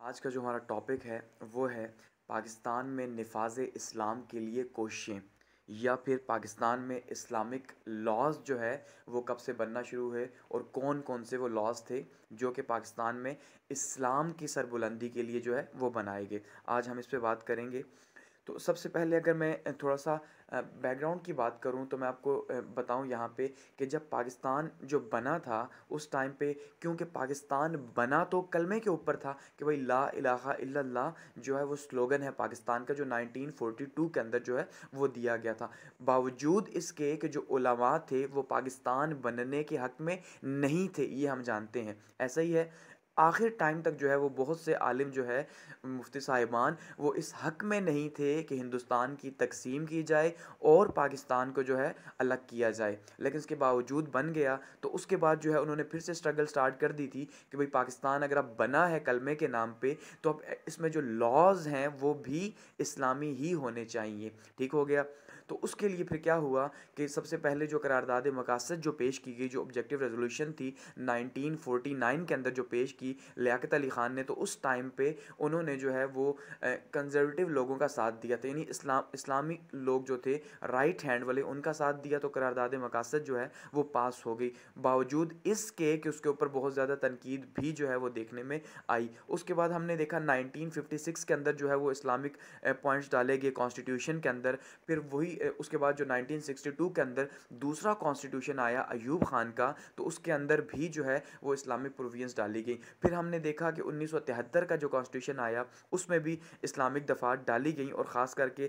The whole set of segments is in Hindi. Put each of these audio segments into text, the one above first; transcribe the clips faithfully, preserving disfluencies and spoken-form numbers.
आज का जो हमारा टॉपिक है वो है पाकिस्तान में निफाज़ इस्लाम के लिए कोशिशें या फिर पाकिस्तान में इस्लामिक लॉज़ जो है वो कब से बनना शुरू हुए और कौन कौन से वो लॉज़ थे जो कि पाकिस्तान में इस्लाम की सरबुलंदी के लिए जो है वो बनाए गए। आज हम इस पे बात करेंगे। तो सबसे पहले अगर मैं थोड़ा सा बैकग्राउंड की बात करूं तो मैं आपको अ, बताऊं यहाँ पे कि जब पाकिस्तान जो बना था उस टाइम पे, क्योंकि पाकिस्तान बना तो कलमे के ऊपर था कि भाई ला इलाहा इल्लल्लाह जो है वो स्लोगन है पाकिस्तान का, जो नाइनटीन फोर्टी टू के अंदर जो है वो दिया गया था। बावजूद इसके कि जो उलमा थे वो पाकिस्तान बनने के हक़ में नहीं थे, ये हम जानते हैं। ऐसा ही है, आखिर टाइम तक जो है वो बहुत से आलिम जो है मुफ्ती साहिबान वो इस हक़ में नहीं थे कि हिंदुस्तान की तकसीम की जाए और पाकिस्तान को जो है अलग किया जाए, लेकिन इसके बावजूद बन गया। तो उसके बाद जो है उन्होंने फिर से स्ट्रगल स्टार्ट कर दी थी कि भाई पाकिस्तान अगर अब बना है कलमे के नाम पे तो अब इसमें जो लॉज हैं वो भी इस्लामी ही होने चाहिए। ठीक हो गया। तो उसके लिए फिर क्या हुआ कि सबसे पहले जो करारदाद मकासद जो पेश की गई, जो ऑब्जेक्टिव रेजोल्यूशन थी नाइनटीन फोर्टी नाइन के अंदर जो पेश की लियाकत अली ख़ान ने, तो उस टाइम पे उन्होंने जो है वो कंजर्वेटिव लोगों का साथ दिया था, यानी इस्लाम इस्लामी लोग जो थे राइट हैंड वाले उनका साथ दिया। तो करारदाद मकासद जो है वो पास हो गई, बावजूद इसके कि उसके ऊपर बहुत ज़्यादा तनकीद भी जो है वो देखने में आई। उसके बाद हमने देखा नाइनटीन फिफ्टी सिक्स के अंदर जो है वो इस्लामिक पॉइंट्स डाले गए कॉन्स्टिट्यूशन के अंदर। फिर वही उसके बाद जो नाइनटीन सिक्सटी टू के अंदर दूसरा कॉन्स्टिट्यूशन आया अयूब खान का, तो उसके अंदर भी जो है वो इस्लामिक प्रोविजंस डाली गई। फिर हमने देखा कि उन्नीस सौ तिहत्तर का जो कॉन्स्टिट्यूशन आया उसमें भी इस्लामिक दफ़ात डाली गई और ख़ास करके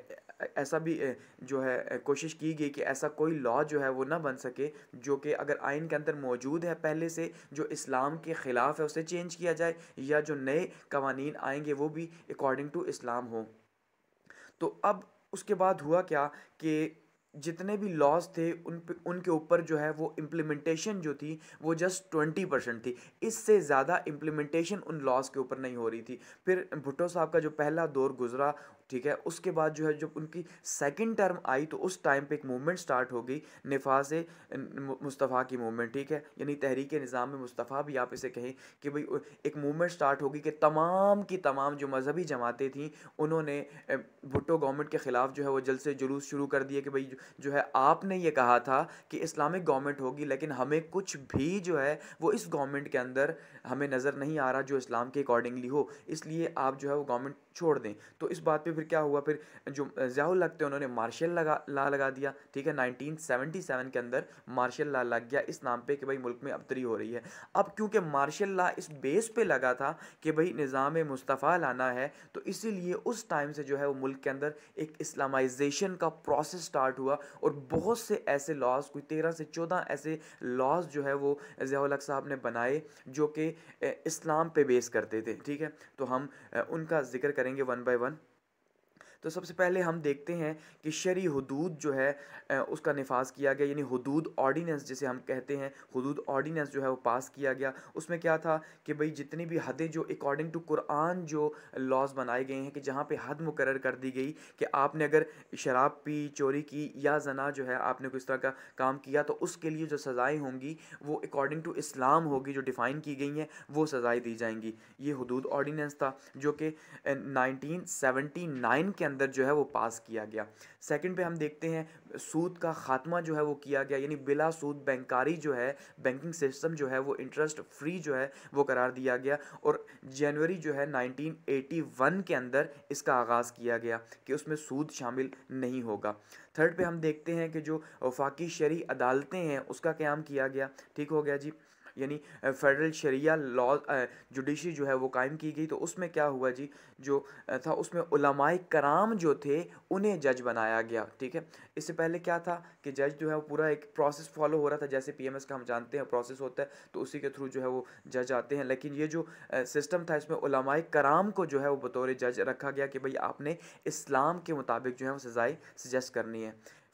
ऐसा भी जो है कोशिश की गई कि ऐसा कोई लॉ जो है वो ना बन सके जो कि अगर आइन के अंदर मौजूद है पहले से, जो इस्लाम के ख़िलाफ़ है उसे चेंज किया जाए, या जो नए कवानीन आएंगे वो भी अकॉर्डिंग टू इस्लाम हो। तो अब उसके बाद हुआ क्या कि जितने भी लॉज थे उन पे उनके ऊपर जो है वो इम्प्लीमेंटेशन जो थी वो जस्ट ट्वेंटी परसेंट थी, इससे ज़्यादा इम्प्लीमेंटेशन उन लॉज के ऊपर नहीं हो रही थी। फिर भुट्टो साहब का जो पहला दौर गुजरा, ठीक है, उसके बाद जो है जब उनकी सेकंड टर्म आई तो उस टाइम पे एक मूवमेंट स्टार्ट हो गई, निफाज मुस्तफ़ा की मूवमेंट, ठीक है, यानी तहरीक निज़ाम मुस्तफ़ा भी आप इसे कहें कि भाई एक मूवमेंट स्टार्ट होगी कि तमाम की तमाम जो मजहबी जमातें थीं उन्होंने भुट्टो गवर्नमेंट के ख़िलाफ़ जो है वो जल्द से जुलूस शुरू कर दिए कि भाई जो है आपने ये कहा था कि इस्लामिक गवर्नमेंट होगी, लेकिन हमें कुछ भी जो है वो इस गवर्नमेंट के अंदर हमें नज़र नहीं आ रहा जो इस्लाम के अकॉर्डिंगली हो, इसलिए आप जो है वो गवर्नमेंट छोड़ दें। तो इस बात पे फिर क्या हुआ, फिर जो ज़ियाउल हक थे उन्होंने मार्शल लगा ला लगा दिया, ठीक है, नाइनटीन सेवेंटी सेवन के अंदर मार्शल ला लग गया इस नाम पे कि भाई मुल्क में अबतरी हो रही है। अब क्योंकि मार्शल ला इस बेस पे लगा था कि भाई निज़ाम मुस्तफ़ा लाना है, तो इसीलिए उस टाइम से जो है वो मुल्क के अंदर एक इस्लामाइजेशन का प्रोसेस स्टार्ट हुआ और बहुत से ऐसे लॉज, कोई तेरह से चौदह ऐसे लॉज जो है वो ज़ियाउल हक साहब ने बनाए जो कि इस्लाम पे बेस करते थे, ठीक है। तो हम उनका जिक्र करेंगे वन बाय वन। तो सबसे पहले हम देखते हैं कि शरई हुदूद जो है उसका निफाज किया गया, यानी हुदूद ऑर्डिनेंस जिसे हम कहते हैं, हुदूद ऑर्डिनेंस जो है वो पास किया गया। उसमें क्या था कि भाई जितनी भी हदें जो अकॉर्डिंग टू कुरान जो लॉज बनाए गए हैं कि जहाँ पे हद मुकर्रर कर दी गई कि आपने अगर शराब पी, चोरी की या जना जो है आपने कोई इस तरह का काम किया तो उसके लिए जो सज़ाएँ होंगी वो अकॉर्डिंग टू इस्लाम होगी, जो डिफ़ाइन की गई हैं वो सज़ाएँ दी जाएंगी। ये हुदूद ऑर्डिनेंस था जो कि नाइनटीन सेवेंटी नाइन के अंदर जो है वो पास किया गया। सेकंड पे हम देखते हैं सूद का खात्मा जो है वो किया गया, यानी बिला सूद बैंकारी जो है, बैंकिंग सिस्टम जो है वो इंटरेस्ट फ्री जो है वो करार दिया गया और जनवरी जो है नाइनटीन एटी वन के अंदर इसका आगाज़ किया गया कि उसमें सूद शामिल नहीं होगा। थर्ड पे हम देखते हैं कि जो वफाकी शरई अदालतें हैं उसका क़याम किया गया, ठीक हो गया जी, यानी फेडरल शरिया लॉ जुडिशरी जो है वो कायम की गई। तो उसमें क्या हुआ जी, जो था उसमें उलमाए कराम जो थे उन्हें जज बनाया गया, ठीक है। इससे पहले क्या था कि जज जो है वो पूरा एक प्रोसेस फॉलो हो रहा था, जैसे पीएमएस का हम जानते हैं प्रोसेस होता है तो उसी के थ्रू जो है वो जज आते हैं, लेकिन ये जो सिस्टम था इसमें उलमाए कराम को जो है वो बतौर जज रखा गया कि भाई आपने इस्लाम के मुताबिक जो है वो सज़ाएँ सजेस्ट करनी है।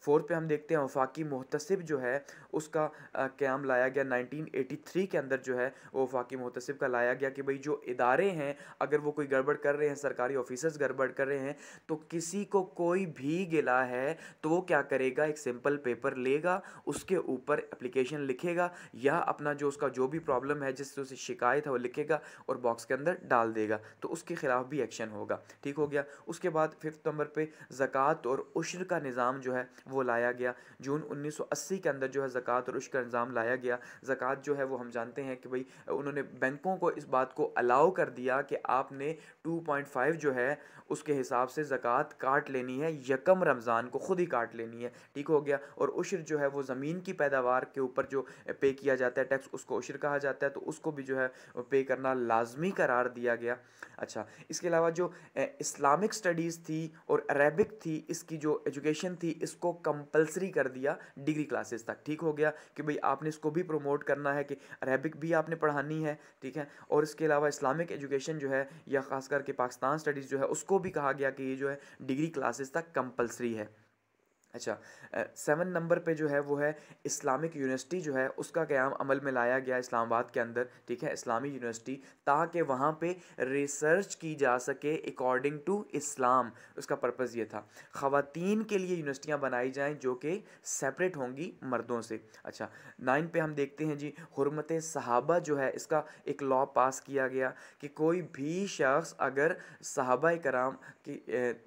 फोर्थ पे हम देखते हैं वफाकी मुहतसिब जो है उसका क़याम लाया गया नाइनटीन एटी थ्री के अंदर जो है वो वफाकी मुहतसिब का लाया गया कि भाई जो इदारे हैं अगर वो कोई गड़बड़ कर रहे हैं, सरकारी ऑफिसर्स गड़बड़ कर रहे हैं, तो किसी को कोई भी गिला है तो वो क्या करेगा, एक सिंपल पेपर लेगा, उसके ऊपर एप्लीकेशन लिखेगा या अपना जो उसका जो भी प्रॉब्लम है जिससे उसे शिकायत है वो लिखेगा और बॉक्स के अंदर डाल देगा, तो उसके खिलाफ भी एक्शन होगा। ठीक हो गया। उसके बाद फिफ्थ नंबर पे ज़कात और उश्र का निज़ाम जो है वो लाया गया। जून उन्नीस सौ अस्सी के अंदर जो है ज़कात और उश्र का निज़ाम लाया गया। ज़कात जो है वो हम जानते हैं कि भाई उन्होंने बैंकों को इस बात को अलाउ कर दिया कि आपने टू पॉइंट फाइव जो है उसके हिसाब से ज़कात काट लेनी है, यकम रमज़ान को खुद ही काट लेनी है। ठीक हो गया। और उश्र जो है वो ज़मीन की पैदावार के ऊपर जो पे किया जाता है टैक्स, उसको उश्र कहा जाता है, तो उसको भी जो है पे करना लाजमी करार दिया गया। अच्छा, इसके अलावा जो इस्लामिक स्टडीज़ थी और अरेबिक थी, इसकी जो एजुकेशन थी इसको कंपलसरी कर दिया डिग्री क्लासेस तक। ठीक हो गया कि भाई आपने इसको भी प्रमोट करना है कि अरेबिक भी आपने पढ़ानी है। ठीक है। और इसके अलावा इस्लामिक एजुकेशन जो है या ख़ास करके पाकिस्तान स्टडीज़ जो है उसको भी कहा गया कि ये जो है डिग्री क्लासेस तक कंपलसरी है। अच्छा, सेवन नंबर पे जो है वो है इस्लामिक यूनिवर्सिटी जो है उसका क़याम अमल में लाया गया इस्लामाबाद के अंदर। ठीक है, इस्लामी यूनिवर्सिटी, ताकि वहाँ पे रिसर्च की जा सके अकॉर्डिंग टू इस्लाम। उसका पर्पज़ ये था ख़वातीन के लिए यूनिवर्सिटियाँ बनाई जाएँ जो कि सेपरेट होंगी मर्दों से। अच्छा, नाइन पे हम देखते हैं जी हुर्मत सहाबा जो है इसका एक लॉ पास किया गया कि कोई भी शख्स अगर सहाबा कराम की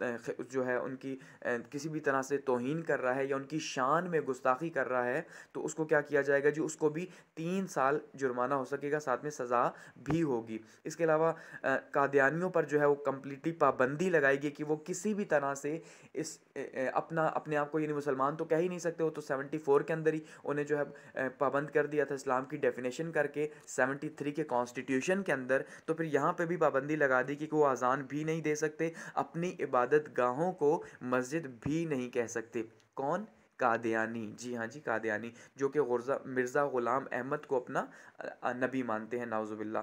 जो है उनकी किसी भी तरह से तौहीन कर रहा है या उनकी शान में गुस्ताखी कर रहा है तो उसको क्या किया जाएगा जी, उसको भी तीन साल जुर्माना हो सकेगा, साथ में सज़ा भी होगी। इसके अलावा कादियानियों पर जो है वो कम्प्लीटली पाबंदी लगाएगी कि वो किसी भी तरह से इस अपना अपने आप को, यानी मुसलमान तो कह ही नहीं सकते, वो तो सेवेंटी फोर के अंदर ही उन्हें जो है पाबंद कर दिया था इस्लाम की डेफिनेशन करके सेवेंटी थ्री के कॉन्स्टिट्यूशन के अंदर। तो फिर यहाँ पे भी पाबंदी लगा दी कि वो अजान भी नहीं दे सकते, अपनी इबादत गाहों को मस्जिद भी नहीं कह सकते। कौन? कादियानी। जी हाँ जी, कादियानी, जो कि गुर्जा मिर्ज़ा ग़ुलाम अहमद को अपना नबी मानते हैं, नाउज़ुबिल्लाह।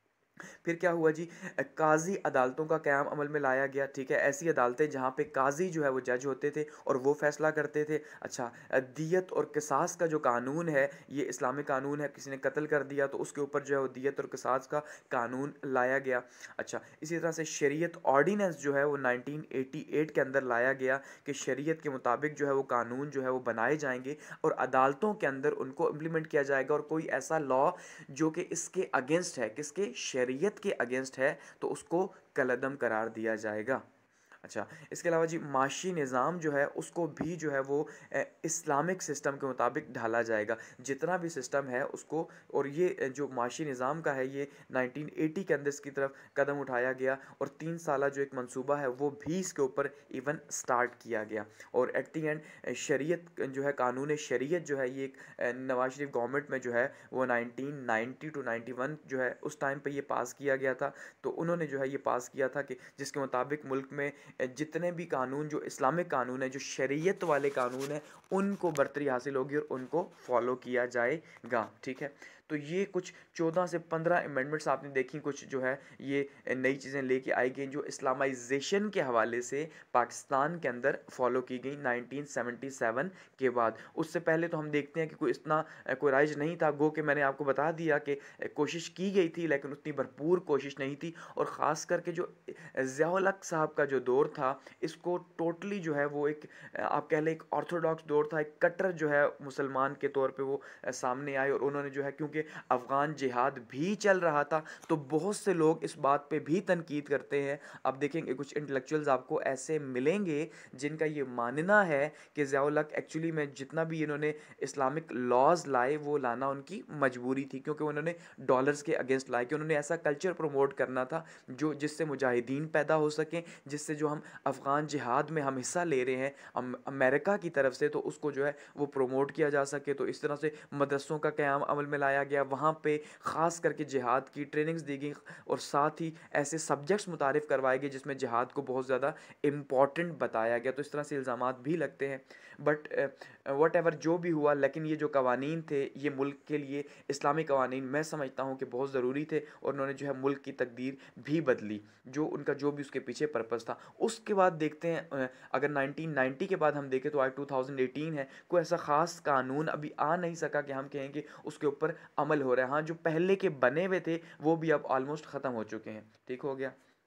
फिर क्या हुआ जी, काजी अदालतों का क़याम अमल में लाया गया। ठीक है, ऐसी अदालतें जहाँ पे काजी जो है वो जज होते थे और वो फैसला करते थे। अच्छा, दियत और किसास का जो कानून है ये इस्लामिक कानून है, किसी ने कत्ल कर दिया तो उसके ऊपर जो है वो दियत और किसास का कानून लाया गया। अच्छा, इसी तरह से शरीयत ऑर्डिनेंस जो है वो नाइनटीन एटी एट के अंदर लाया गया कि शरीयत के मुताबिक जो है वो कानून जो है वो बनाए जाएंगे और अदालतों के अंदर उनको इम्प्लीमेंट किया जाएगा, और कोई ऐसा लॉ जो कि इसके अगेंस्ट है, किसके? शरीयत के अगेंस्ट है, तो उसको कलअदम करार दिया जाएगा। अच्छा, इसके अलावा जी माशी निज़ाम जो है उसको भी जो है वो इस्लामिक सिस्टम के मुताबिक ढाला जाएगा, जितना भी सिस्टम है उसको। और ये जो माशी निज़ाम का है ये नाइनटीन एटी के अंदर इसकी तरफ कदम उठाया गया और तीन साल जो एक मंसूबा है वो भी इसके ऊपर इवन स्टार्ट किया गया। और एट दी एंड शरीयत जो है, कानून शरीयत जो है ये एक नवाज शरीफ गवर्नमेंट में जो है वो nineteen ninety two ninety one जो है उस टाइम पे ये पास किया गया था। तो उन्होंने जो है ये पास किया था कि जिसके मुताबिक मुल्क में जितने भी कानून जो इस्लामिक कानून है, जो शरीयत वाले कानून है, उनको बरतरी हासिल होगी और उनको फॉलो किया जाएगा। ठीक है, तो ये कुछ चौदह से पंद्रह अमेंडमेंट्स आपने देखी, कुछ जो है ये नई चीज़ें लेके आई गई जो इस्लामाइजेशन के हवाले से पाकिस्तान के अंदर फॉलो की गई नाइनटीन सेवेंटी सेवन के बाद। उससे पहले तो हम देखते हैं कि कोई इतना कोई राइज नहीं था, गो कि मैंने आपको बता दिया कि कोशिश की गई थी लेकिन उतनी भरपूर कोशिश नहीं थी। और ख़ास करके जो ज़िया-उल हक साहब का जो दौर था, इसको टोटली जो है वो एक आप कह लें एक ऑर्थोडॉक्स दौर था, एक कट्टर जो है मुसलमान के तौर पे वो सामने आए। और उन्होंने जो है, क्योंकि अफ़गान जिहाद भी चल रहा था, तो बहुत से लोग इस बात पे भी तनकीद करते हैं। अब देखेंगे कुछ इंटेलेक्चुअल्स आपको ऐसे मिलेंगे जिनका ये मानना है कि ज़िया-उल हक एक्चुअली में जितना भी इन्होंने इस्लामिक लॉज लाए वो लाना उनकी मजबूरी थी, क्योंकि उन्होंने डॉलर्स के अगेंस्ट लाए, कि उन्होंने ऐसा कल्चर प्रमोट करना था जो जिससे मुजाहिदीन पैदा हो सकें, जिससे जो हम अफ़गान जिहाद में हम हिस्सा ले रहे हैं अम, अमेरिका की तरफ से, तो उसको जो है वो प्रमोट किया जा सके। तो इस तरह से मदरसों का क़याम अमल में लाया गया, वहाँ पे ख़ास करके जिहाद की ट्रेनिंग्स दी गई और साथ ही ऐसे सब्जेक्ट्स मुतारिफ़ करवाए गए जिसमें जिहाद को बहुत ज़्यादा इम्पॉर्टेंट बताया गया। तो इस तरह से इल्ज़ामात भी लगते हैं। बट वट एवर जो भी हुआ, लेकिन ये जो कवानीन थे ये मुल्क के लिए इस्लामी कवानीन मैं समझता हूँ कि बहुत ज़रूरी थे, और उन्होंने जो है मुल्क की तकदीर भी बदली, जो उनका जो भी उसके पीछे पर्पज़ था। उसके बाद देखते हैं अ, अगर नाइनटीन नाइंटी के बाद हम देखें तो आज टू थाउजेंड एटीन है, कोई ऐसा ख़ास कानून अभी आ नहीं सका कि हम कहें कि उसके ऊपर अमल हो रहा है। हाँ, जो पहले के बने हुए थे वो भी अब ऑलमोस्ट ख़त्म हो चुके हैं। ठीक हो गया।